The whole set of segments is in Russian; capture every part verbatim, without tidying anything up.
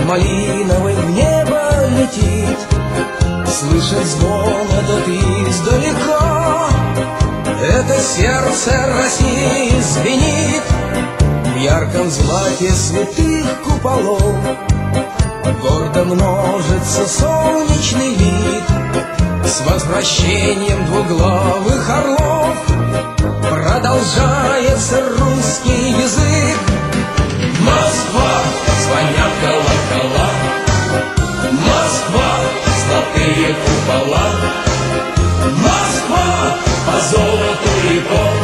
малиновый в небо летит, слышать звон этот издалека. Это сердце России звенит в ярком злате святых куполов. Гордо множится солнечный вид с возвращением двуглавых орлов. Продолжается русский язык. Москва, звонят колокола, Москва, золотые купола, Москва, по золоту реком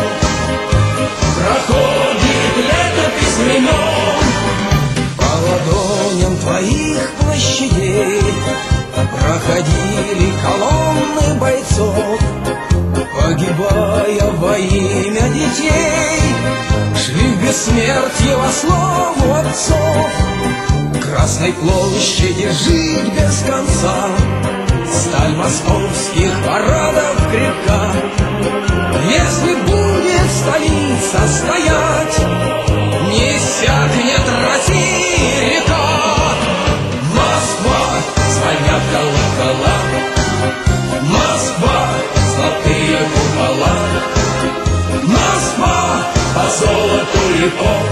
проходит летопись времен. По ладоням твоих площадей проходили колонны бойцов, погибая во имя детей, шли в бессмертие во славу отцов. Красной площади жить без конца, сталь московских парадов крепка. Если будет столица стоять, не иссякнет России река. Москва, звонят колокола, Москва, золотые купола, Москва, по золоту реком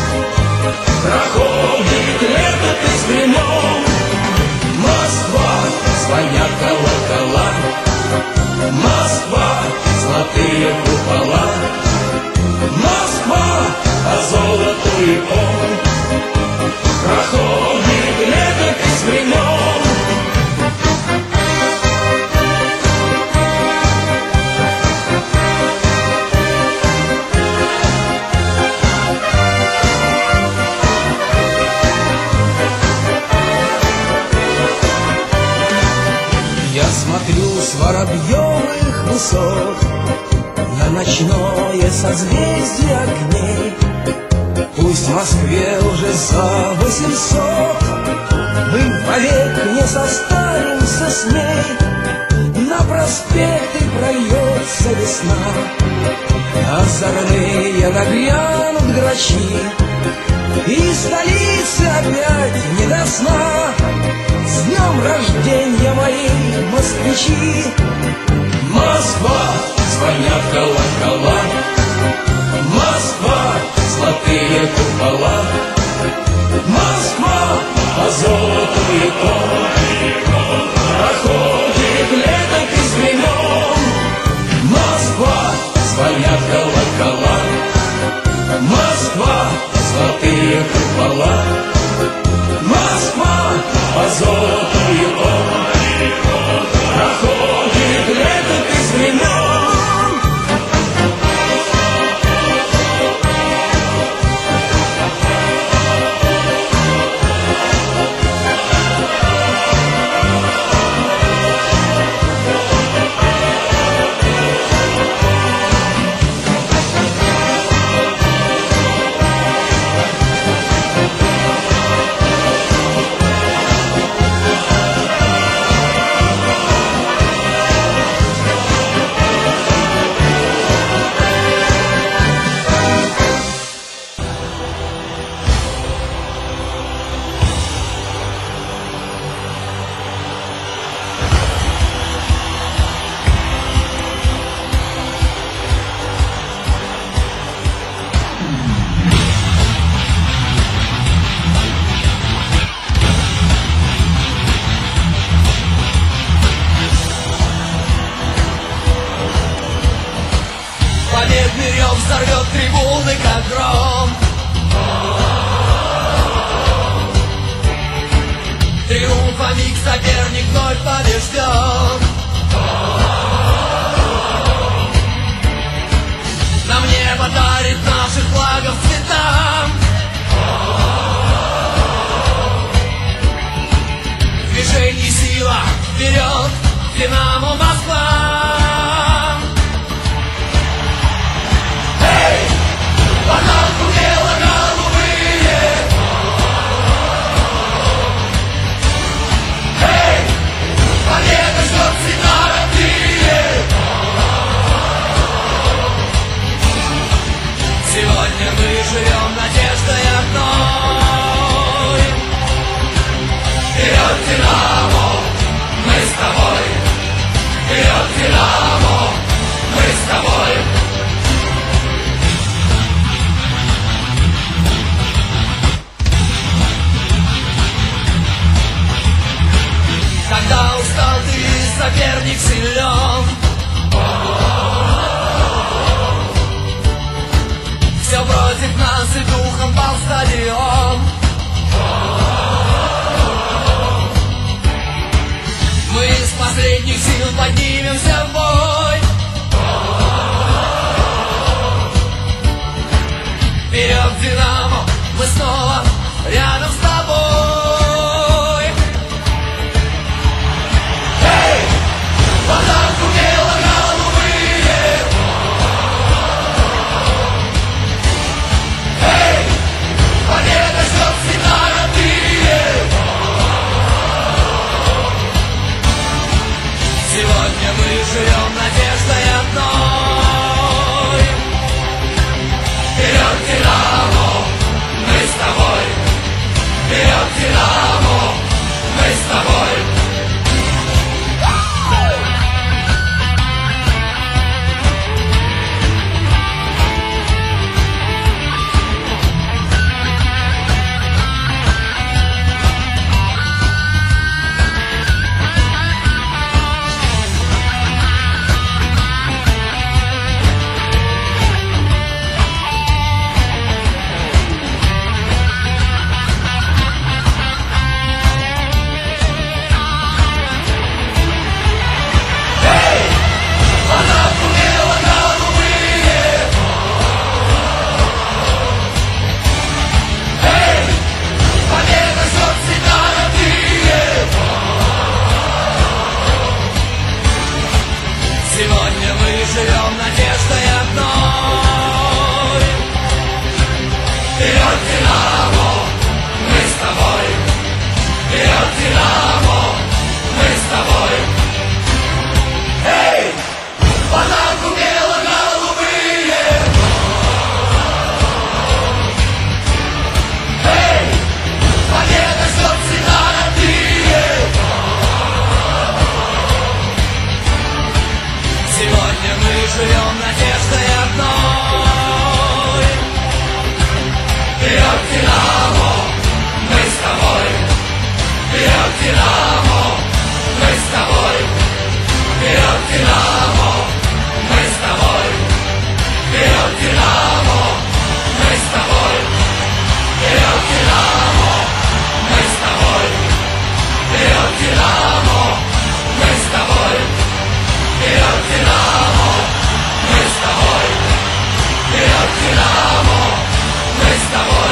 проходит летопись времен. Москва, звонят колокола, Москва, золотые купола, Москва, по золоту реком проходит летопись времен. Я смотрю с воробьевых высот на ночное созвездие огней. Пусть в Москве уже за восемьсот, мы вовек не состаримся с ней. На проспекты прольется весна, озорные нагрянут грачи, и столицы опять не до сна. С днем рождения, мои москвичи! Москва, звонят колокола, Москва, золотые купола, Москва, по золоту реком проходит летопись времен. Москва, звонят колокола, Москва, золотые купола, Москва, по золоту реком проходит летопись времен. Победный рев взорвет трибуны, как гром. Триумфа миг, соперник вновь побежден. Нам небо дарит наших флагов цветам. Движение сила, вперед, Динамо Москва. Бананку бело-голубые. Эй, победа ждет цвета родные. Сегодня мы живем надеждой одной. соперник силен. Все против нас и духом пал стадион. Мы из последних сил поднимемся в бой. Вперед, Динамо, мы снова рядом с тобой. Эй, в атаку бело-голубые. Эй, победа ждет всегда родные. Сегодня мы живем надеждой одной. Вперед, Динамо, мы с тобой. Вперед, Динамо, мы с тобой. Сегодня мы живем надеждой одной. Вперед, Динамо, мы с тобой. Вперед, Динамо, мы с тобой. Эй, в атаку бело-голубые. Эй, победа ждет всегда родные. Сегодня мы живем надеждой одной. Вперед, Динамо, мы с тобой. Вперед, Динамо, мы с тобой. Вперед, Динамо, мы с тобой. Вперед, Динамо, мы с тобой. Вперед, Динамо, мы с тобой. Вперед, Динамо, мы с тобой. Вперед, Динамо, мы с тобой. Вперед, Динамо, мы с тобой.